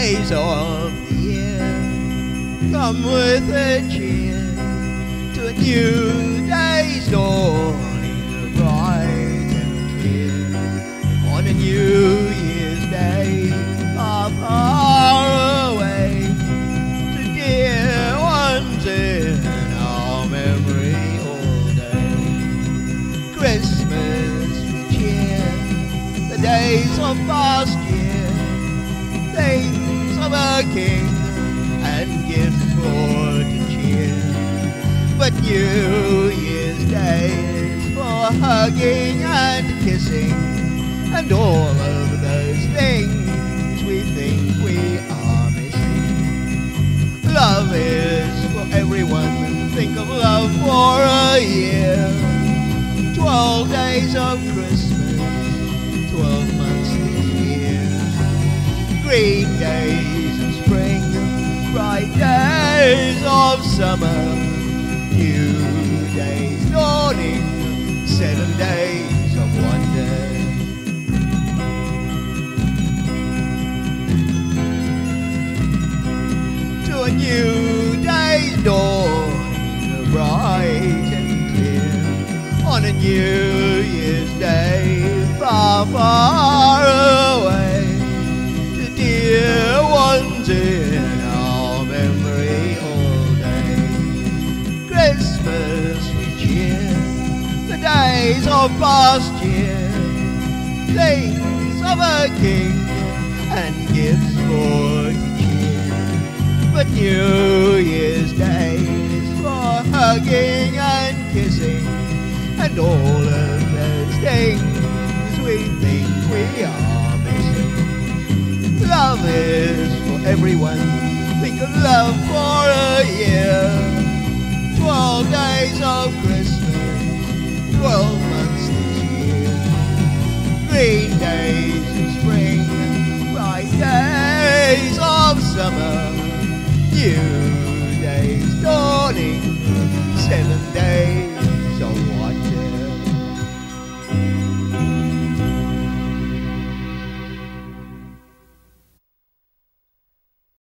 days of the year come with a cheer to a new day's dawning, bright and clear. On a New Year's Day, far, far away, to dear ones in our memory all day. Christmas we cheer the days of past year, things of a king and gifts for to cheer. But New Year's Day is for hugging and kissing and all of those things we think we are missing. Love is for everyone, think of love for a year. 12 days of Christmas, 12 months this year. Green days of spring, bright days of summer, new days dawning, 7 days of wonder. To a new day's dawning, bright and clear, on a New Year's Day, far, far away, to dear ones in our memory all day. Christmas we cheer the days of past year, things of a king and gifts for to cheer. But New Year's Day is for hugging and kissing and all of those things we think we are missing. Love is for everyone, think of love for a year. 12 days of Christmas,